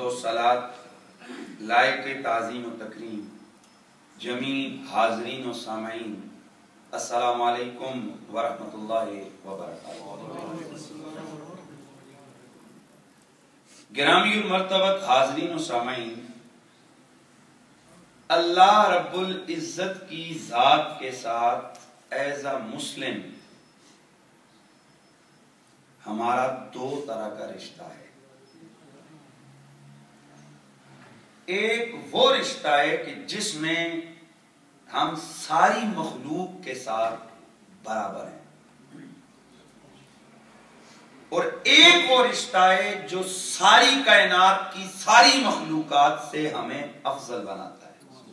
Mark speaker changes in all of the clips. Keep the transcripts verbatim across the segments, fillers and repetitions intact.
Speaker 1: و صلات لائق تعظیم و تکریم جمیع حاضرین و سامعین، السلام علیکم ورحمۃ اللہ وبرکاتہ۔ گرامی المرتبت حاضرین و سامعین، اللہ رب العزت کی ذات کے ساتھ ایز اے مسلم ہمارا دو طرح کا رشتہ ہے۔ ایک وہ رشتہ ہے کہ جس میں ہم ساری مخلوق کے ساتھ برابر ہیں، اور ایک وہ رشتہ ہے جو ساری کائنات کی ساری مخلوقات سے ہمیں افضل بناتا ہے۔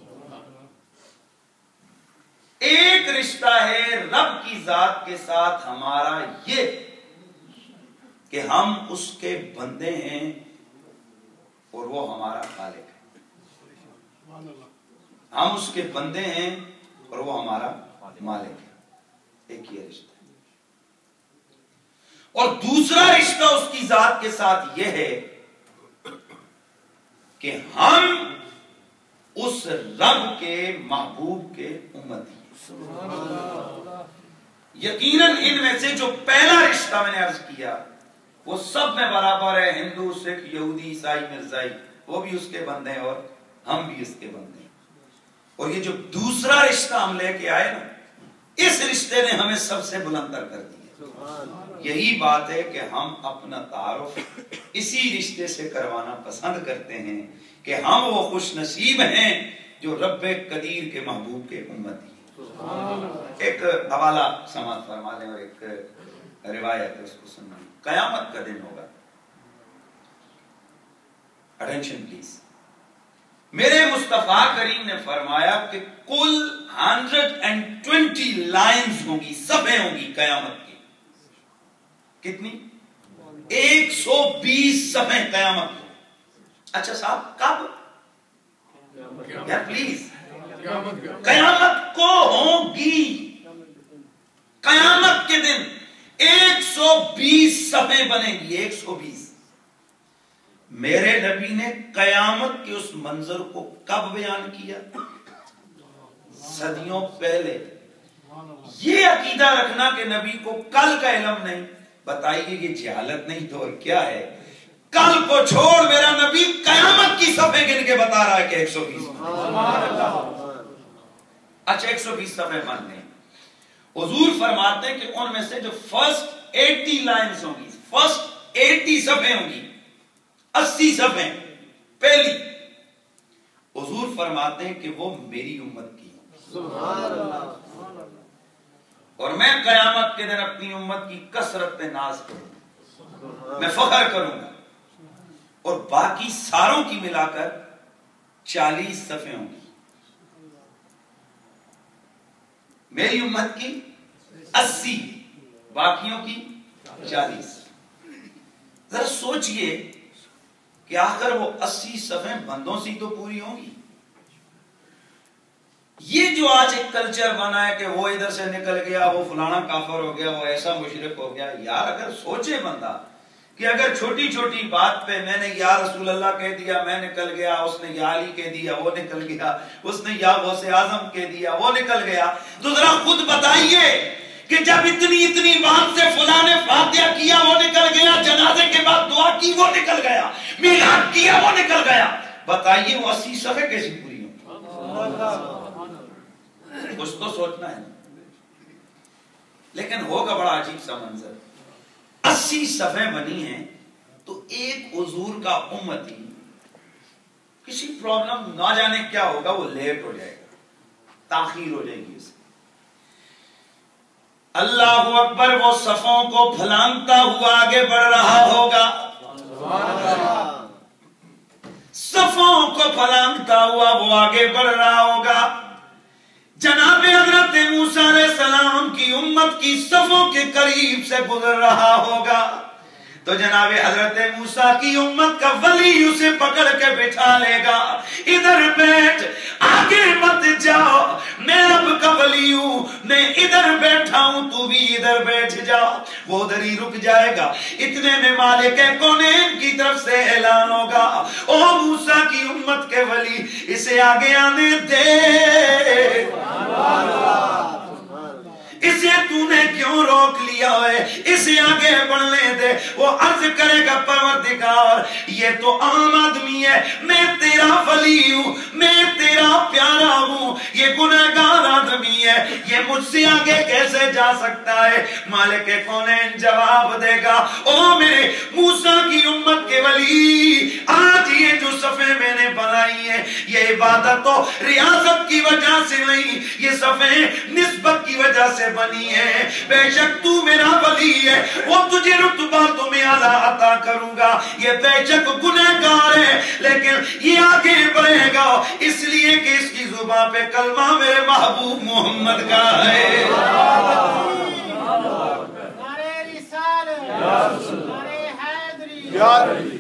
Speaker 1: ایک رشتہ ہے رب کی ذات کے ساتھ ہمارا یہ کہ ہم اس کے بندے ہیں اور وہ ہمارا خالق ہے۔ ہم اس کے بندے ہیں اور وہ ہمارا مالک ہے۔ ایک یہ رشتہ ہے۔ اور دوسرا رشتہ اس کی ذات کے ساتھ یہ ہے کہ ہم اس رب کے محبوب کے امتی ہیں۔ یقیناً ان میں سے جو پہلا رشتہ میں نے عرض کیا وہ سب میں برابر ہے، ہندو، سکھ، یہودی، عیسائی، مرزائی، وہ بھی اس کے بندے ہیں اور ہم بھی اس کے بندے ہیں۔ اور یہ جو دوسرا رشتہ ہم لے کے آئے نا، اس رشتے نے ہمیں سب سے بلندر کر دیا۔ یہی بات ہے کہ ہم اپنا تعارف اسی رشتے سے کروانا پسند کرتے ہیں کہ ہم وہ خوش نصیب ہیں جو رب قدیر کے محبوب کے امتی ہیں۔ ایک حوالہ سماعت فرما لیں اور ایک روایت ہے، اس کو سننا۔ قیامت کا دن ہوگا، اٹینشن پلیز۔ میرے مصطفیٰ کریم نے فرمایا کہ کل ہنڈریڈ اینڈ ٹوینٹی لائنز ہوں گی، صفحے ہوں گی قیامت کی۔ کتنی؟ ایک سو بیس صفحے قیامت کو۔ اچھا صاحب کب؟ یا پلیز، قیامت کو ہوں گی، قیامت کے دن ایک سو بیس صفحے بنے گی، ایک سو بیس۔ میرے نبی نے قیامت کے اس منظر کو کب بیان کیا؟ صدیوں پہلے۔ یہ عقیدہ رکھنا کہ نبی کو کل کا علم نہیں، بتائیے یہ جہالت نہیں تو اور کیا ہے؟ کل کو چھوڑ، میرا نبی قیامت کی صفحے گن کے بتا رہا ہے کہ ایک سو بیس۔ اچھا ایک سو بیس صفحے مان لیں۔ حضور فرماتے ہیں کہ ان میں سے جو فرسٹ ایٹی لائنز ہوں گی، فرسٹ ایٹی صفحے ہوں گی، اسی صفحے پہلی، حضور فرماتے ہیں کہ وہ میری امت کی ہوں۔ اور میں قیامت کے دن اپنی امت کی کثرت پہ ناز کروں گا، میں فخر کروں گا، اور باقی ساروں کی ملا کر چالیس صفحے ہوں گی۔ میری امت کی اسی، باقیوں کی چالیس۔ ذرا سوچئے کہ آخر وہ اسی صفحے بندوں سے تو پوری ہوں گی؟ یہ جو آج ایک کلچر بنا ہے کہ وہ ادھر سے نکل گیا، وہ فلانا کافر ہو گیا، وہ ایسا مشرک ہو گیا، یار اگر سوچے بندہ کہ اگر چھوٹی چھوٹی بات پہ میں نے یا رسول اللہ کہہ دیا میں نکل گیا، اس نے یا علی کہہ دیا وہ نکل گیا، اس نے یا غوث اعظم کہہ دیا وہ نکل گیا، تو ذرا خود بتائیے کہ جب اتنی اتنی بات سے فلاں نے فاتحہ کیا وہ نکل گیا، جنازے کے بعد دعا کی وہ نکل گیا، میلاد کیا وہ نکل گیا، بتائیے وہ اسی صفحے کیسی پوری ہوں؟ کچھ تو سوچنا ہے۔ لیکن ہوگا بڑا عجیب سا منظر، اسی صفحے بنی ہیں تو ایک حضور کا امتی کسی پرابلم نہ جانے کیا ہوگا، وہ لیٹ ہو جائے گا، تاخیر ہو جائے گی اسے۔ اللہ اکبر، وہ صفوں کو پھلانگتا ہوا آگے بڑھ رہا ہوگا، صفوں کو پھلانگتا ہوا وہ آگے بڑھ رہا ہوگا۔ جناب حضرت موسیٰ علیہ السلام کی امت کی صفوں کے قریب سے گزر رہا ہوگا تو جناب حضرت موسیٰ کی امت کا ولی اسے پکڑ کے بٹھا لے گا، ادھر بیٹھ، آگے مت جاؤ، میں رب کا ولی ہوں، میں ادھر بیٹھا ہوں، تو بھی ادھر بیٹھ جا۔ وہ ادھر ہی رک جائے گا۔ اتنے میں مالک کونین کی طرف سے اعلان ہوگا، او امت کے ولی اسے آگے آنے دے، اسے تو نے کیوں روک لیا ہے، اسے آگے بڑھنے دے۔ وہ عرض کرے گا پروردگار یہ تو عام آدمی ہے، میں تیرا ولی ہوں، میں تیرا پیارا ہوں، یہ گنہگار آدمی ہے، یہ مجھ سے آگے کیسے جا سکتا ہے؟ مالک کونین جواب دے گا او میرے موسیٰ کی امت کے ولی، آج یہ جو صفیں میں نے بنائی ہیں یہ عبادت و ریاضت کی وجہ سے نہیں، یہ صفیں نسبت کی وجہ سے بنی ہے۔ بے شک تو میرا ولی ہے، وہ تجھے رتبہ تمہیں اعلیٰ عطا کروں گا۔ یہ بے شک گنہگار ہے لیکن یہ آگے بڑھے گا اس لیے کہ اس کی زبان پہ کلمہ میرے محبوب محمد کا ہے۔
Speaker 2: نعرہ رسالت، نعرہ حیدری،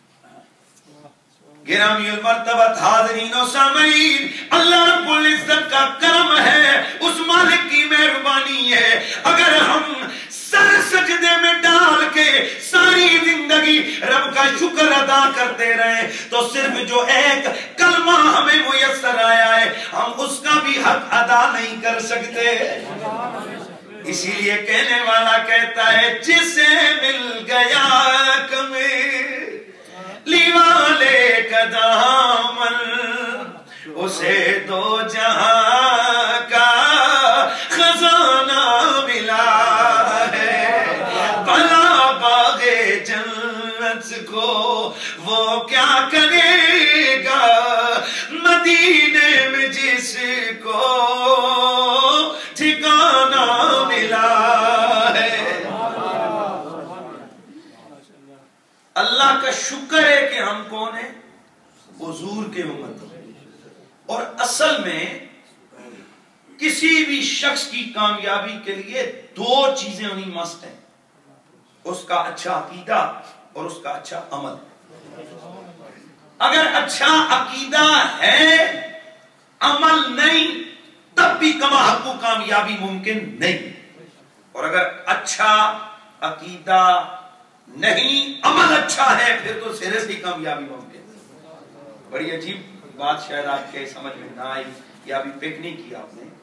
Speaker 1: گرامی المرتبت حاضرین و سامعین، اللہ رب العزت کا کرم ہے، اس مالک کی مہربانی ہے۔ اگر ہم سر سجدے میں ڈال کے ساری زندگی رب کا شکر ادا کرتے رہے تو صرف جو ایک کلمہ ہمیں میسر آیا ہے ہم اس کا بھی حق ادا نہیں کر سکتے۔ اسی لیے کہنے والا کہتا ہے جسے مل گیا کمیں لیوالے کا دامن، اسے دو جہاں کا خزانہ ملا ہے، بھلا باغ جنت کو وہ کیا کرے گا، مدینے میں جس کو ٹھکانہ ملا ہے۔ اللہ کا شکر ہے کہ ہم کون ہیں؟ حضور کے امت۔ اور اصل میں کسی بھی شخص کی کامیابی کے لیے دو چیزیں ہونی مست ہیں، اس کا اچھا عقیدہ اور اس کا اچھا عمل۔ اگر اچھا عقیدہ ہے عمل نہیں تب بھی کما حقو کامیابی ممکن نہیں، اور اگر اچھا عقیدہ نہیں عمل اچھا ہے پھر تو سرے سے کامیابی ممکن ہے۔ بڑی عجیب بات شاید آپ کے سمجھ میں نہ آئی یا ابھی پک نہیں کیا آپ نے۔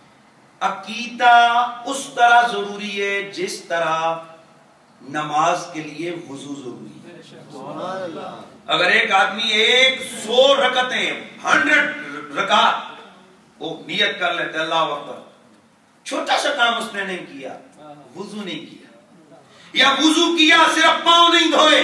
Speaker 1: عقیدہ اس طرح ضروری ہے جس طرح نماز کے لیے وضو ضروری ہے۔ اگر ایک آدمی ایک سو رکعتیں ہنڈریڈ رکعت وہ نیت کر لیتے اللہ اکبر، چھوٹا سا کام اس نے نہیں کیا، وضو نہیں کیا، یا وضو کیا صرف پاؤں نہیں دھوئے،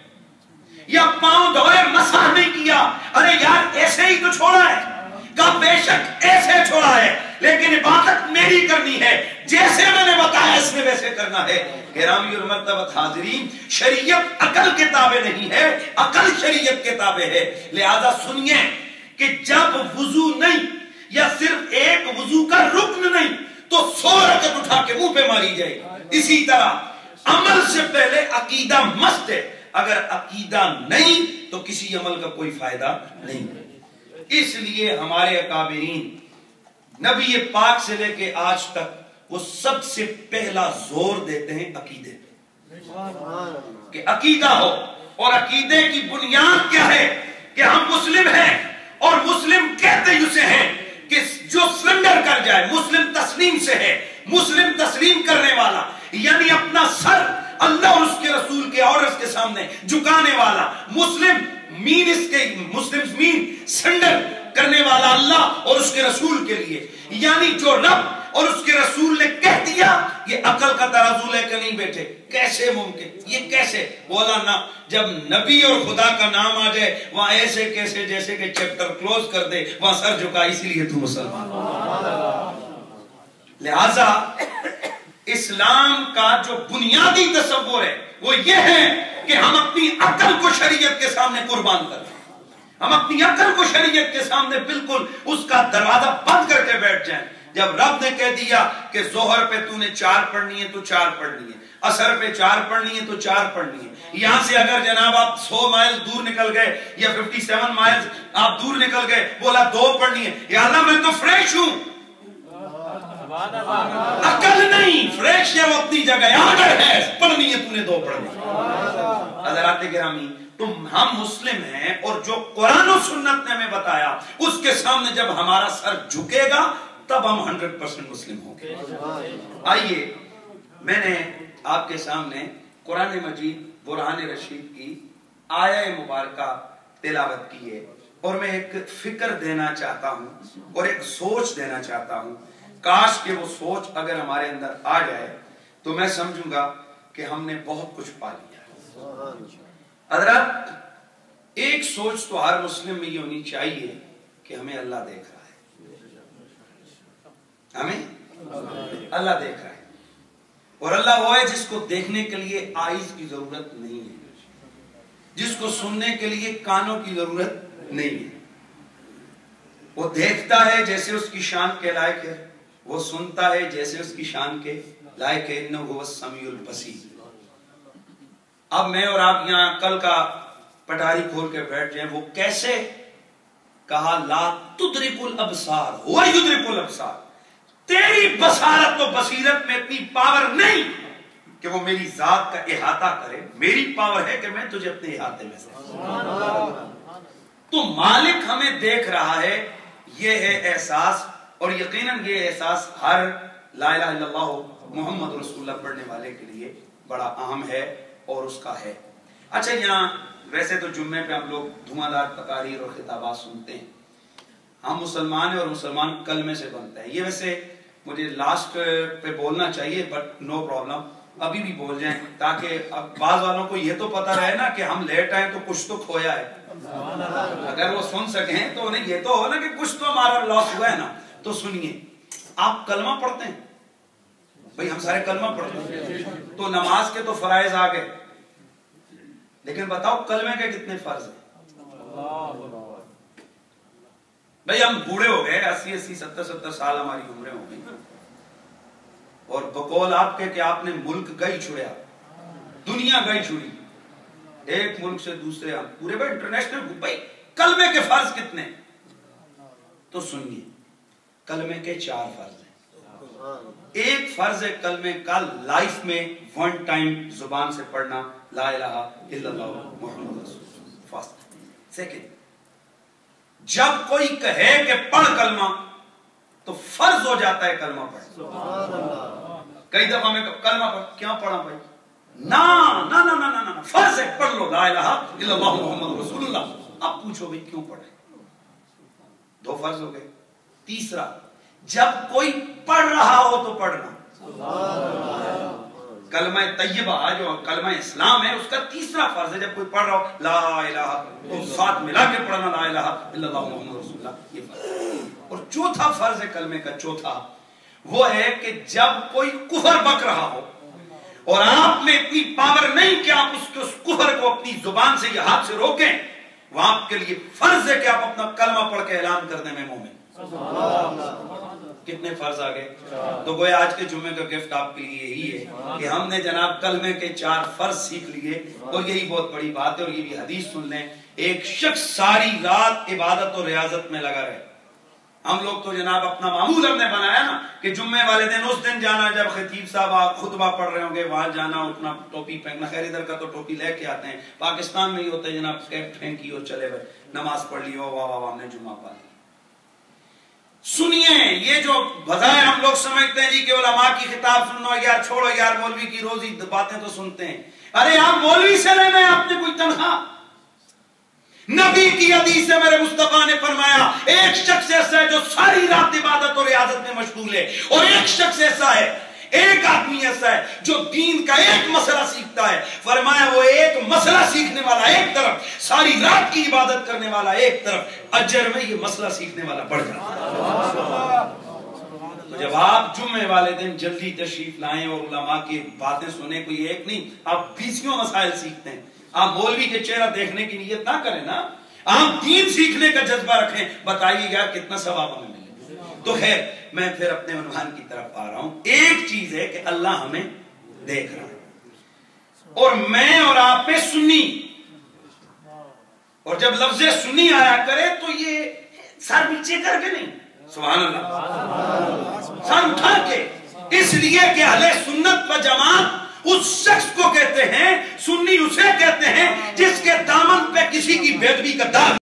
Speaker 1: یا پاؤں دھوئے مسح نہیں کیا، ارے یار ایسے ہی تو چھوڑا ہے، کہا بے شک ایسے چھوڑا ہے لیکن عبادت میری کرنی ہے، جیسے میں نے بتایا اس میں ویسے کرنا ہے۔ گرامی اور مرتبت حاضرین، شریعت عقل کے تابع نہیں ہے، عقل شریعت کے تابع ہے۔ لہذا سنیے کہ جب وضو نہیں یا صرف ایک وضو کا رکن نہیں تو سو رکعت اٹھا کے منہ پہ ماری جائے، اسی طرح عمل سے پہلے عقیدہ مست ہے، اگر عقیدہ نہیں تو کسی عمل کا کوئی فائدہ نہیں۔ اس لیے ہمارے اکابرین نبی پاک سے لے کے آج تک وہ سب سے پہلا زور دیتے ہیں عقیدے پہ، کہ عقیدہ ہو، اور عقیدے کی بنیاد کیا ہے کہ ہم مسلم ہیں، اور مسلم کہتے اسے ہیں کہ جو سرنڈر کر جائے، مسلم تسلیم سے ہے، مسلم تسلیم کرنے والا یعنی اپنا سر اللہ اور اس کے رسول کے اور اس کے سامنے جھکانے والا، مسلم مین اس کے مسلم مین سرنڈر کرنے والا اللہ اور اس کے رسول کے لیے، یعنی جو رب اور اس کے رسول نے کہہ دیا یہ عقل کا ترازو لے کے نہیں بیٹھے۔ کیسے ممکن؟ یہ کیسے؟ بولا نا جب نبی اور خدا کا نام آ جائے وہاں ایسے کیسے جیسے کہ چیپٹر کلوز کر دے، وہاں سر جھکا، اسی لیے تو مسلمان۔ لہذا اسلام کا جو بنیادی تصور ہے وہ یہ ہے کہ ہم اپنی عقل کو شریعت کے سامنے قربان کریں، ہم اپنی عقل کو شریعت کے سامنے بالکل اس کا دروازہ بند کر کے بیٹھ جائیں۔ جب رب نے کہہ دیا کہ ظہر پہ تو نے چار پڑھنی ہے تو چار پڑھنی ہے، عصر پہ چار پڑھنی ہے تو چار پڑھنی ہے، یہاں سے اگر جناب آپ سو مائل دور نکل گئے یا ففٹی سیون مائل آپ دور نکل گئے، بولا دو پڑھنی ہے، یا اللہ میں تو فریش ہوں، عقل نہیں، فریش ہے وہ اپنی جگہ، آرڈر ہے، پڑھنی ہے تو نے دو پڑھنی ہے۔ حضرات گرامی، تو ہم مسلم ہیں اور جو قرآن و سنت نے ہمیں بتایا اس کے سامنے جب ہمارا سر جھکے گا تب ہم ہنڈریڈ پرسنٹ مسلم ہوں گے. آئیے میں نے آپ کے سامنے قرآن مجید برہان رشید کی آیہ مبارکہ تلاوت کی ہے اور میں ایک فکر دینا چاہتا ہوں اور ایک سوچ دینا چاہتا ہوں. کاش کہ وہ سوچ اگر ہمارے اندر آ جائے تو میں سمجھوں گا کہ ہم نے بہت کچھ پا لیا. حضرات ایک سوچ تو ہر مسلم میں یہ ہونی چاہیے کہ ہمیں اللہ دیکھ رہا ہے, ہمیں اللہ دیکھ رہا ہے, اور اللہ وہ ہے جس کو دیکھنے کے لیے آئیز کی ضرورت نہیں ہے, جس کو سننے کے لیے کانوں کی ضرورت نہیں ہے. وہ دیکھتا ہے جیسے اس کی شان کے لائق ہے, وہ سنتا ہے جیسے اس کی شان کے لائق ہے. انہ هو السمیع البصیر. اب میں اور آپ یہاں کل کا پٹاری کھول کے بیٹھ جائیں, وہ کیسے کہا لا تدرک الابصار هو یدرک الابصار. تیری بصارت و بصیرت میں اتنی پاور نہیں کہ وہ میری ذات کا احاطہ کرے, میری پاور ہے کہ میں تجھے اپنے احاطے میں سے. تو مالک ہمیں دیکھ رہا ہے, یہ ہے احساس, اور یقیناً یہ احساس ہر لا الہ الا اللہ محمد رسول اللہ پڑھنے والے کے لیے بڑا اہم ہے اور اس کا ہے. اچھا یہاں ویسے تو جمعے پہ ہم لوگ دھواں دار تقاریر اور خطابات سنتے ہیں, ہم مسلمان ہیں اور مسلمان کلمے سے بنتا ہے. یہ ویسے مجھے لاسٹ پہ بولنا چاہیے بٹ نو پرابلم, ابھی بھی بول جائیں تاکہ اب بعض والوں کو یہ تو پتہ رہے نا کہ ہم لیٹ آئے تو کچھ تو کھویا ہے. اگر وہ سن سکیں تو انہیں یہ تو ہو نا کہ کچھ تو ہمارا لاس ہوا ہے نا. تو سنیے, آپ کلمہ پڑھتے ہیں بھئی, ہم سارے کلمہ پڑھتے ہیں, تو نماز کے تو فرائض آ گئے, لیکن بتاؤ کلمے کے کتنے فرض ہیں؟ بھئی ہم بوڑھے ہو گئے, اسی اسی ستر ستر سال ہماری عمریں ہو گئی, اور بقول آپ کے کہ آپ نے ملک گئی چھڑیا, دنیا گئی چھڑی, ایک ملک سے دوسرے ہم پورے بھائی انٹرنیشنل. بھائی کلمے کے فرض کتنے؟ تو سنیے, کلمے کے چار فرض ہیں. ایک فرض ہے کلمے کا لائف میں ون ٹائم زبان سے پڑھنا لا الہ الا اللہ محمد رسول اللہ. فرسٹ. سیکنڈ, جب کوئی کہے کہ پڑھ کلمہ تو فرض ہو جاتا ہے کلمہ پڑھنا. کئی دفعہ میں کلمہ پڑھ, کیا پڑھا بھائی؟ نا نا نا نا نا فرض ہے پڑھ لو لا الہ الا اللہ محمد رسول اللہ. اب پوچھو بھائی کیوں پڑھے؟ دو فرض ہو گئے. تیسرا, جب کوئی پڑھ رہا ہو تو پڑھنا. کلمہ طیبہ جو کلمہ اسلام ہے اس کا تیسرا فرض ہے, جب کوئی پڑھ رہا ہو لا الہ تو ساتھ ملا کے پڑھنا لا الہ الا اللہ محمد رسول اللہ, یہ فرض. اور چوتھا فرض ہے کلمے کا, چوتھا وہ ہے کہ جب کوئی کفر بک رہا ہو اور آپ میں اتنی پاور نہیں کہ آپ اس کے اس کفر کو اپنی زبان سے یا ہاتھ سے روکیں, وہ آپ کے لیے فرض ہے کہ آپ اپنا کلمہ پڑھ کے اعلان کر دیں میں مومن. کتنے فرض آ گئے؟ تو گویا آج کے جمعے کا گفٹ آپ کے لیے یہی ہے کہ ہم نے جناب کلمے کے چار فرض سیکھ لیے, اور یہی بہت بڑی بات ہے. اور یہ بھی حدیث سن لیں, ایک شخص ساری رات عبادت اور ریاضت میں لگا رہے. ہم لوگ تو جناب اپنا معمول ہم نے بنایا نا کہ جمعے والے دن اس دن جانا جب خطیب صاحب خطبہ پڑھ رہے ہوں گے, وہاں جانا, اٹھنا, ٹوپی پہننا. خیر ادھر کا تو ٹوپی لے کے آتے ہیں, پاکستان میں ہی ہوتا ہے جناب کیپ پھینکی اور چلے گئے, نماز پڑھ لی ہو, واہ واہ واہ ہم نے جمعہ پڑھ لی. سنیے, یہ جو بظاہر ہم لوگ سمجھتے ہیں جی کہ علماء کی خطاب سنو یار, چھوڑو یار مولوی کی روزی باتیں تو سنتے ہیں. ارے آپ مولوی سے لینا ہے آپ نے کوئی تنخواہ؟ نبی کی حدیث سے میرے مصطفیٰ نے فرمایا ایک شخص ایسا ہے جو ساری رات عبادت اور ریاضت میں مشغول ہے, اور ایک شخص ایسا ہے, ایک آدمی ایسا ہے جو دین کا ایک مسئلہ سیکھتا ہے. فرمایا وہ ایک مسئلہ سیکھنے والا ایک طرف, ساری رات کی عبادت کرنے والا ایک طرف, اجر میں یہ مسئلہ سیکھنے والا بڑھ جاتا ہے. جب آپ جمعے والے دن جلدی تشریف لائیں اور علماء کی باتیں سنیں, کوئی ایک نہیں, آپ بیسیوں مسائل سیکھتے ہیں. آپ مولوی کے چہرہ دیکھنے کی نیت نہ کریں نا, آپ دین سیکھنے کا جذبہ رکھیں. بتائیے یار کتنا ثواب ہمیں ملے. تو خیر میں پھر اپنے عنوان کی طرف آ رہا ہوں. ایک چیز ہے کہ اللہ ہمیں دیکھ رہا ہے اور میں اور آپ پہ سنی, اور جب لفظ سنی آیا کرے تو یہ سر نیچے کر کے نہیں, سبحان اللہ, سر اٹھا کے, اس لیے کہ اہل سنت و جماعت اس شخص کو کہتے ہیں، سنی اسے کہتے ہیں جس کے دامن پہ کسی کی بے ادبی کا داغ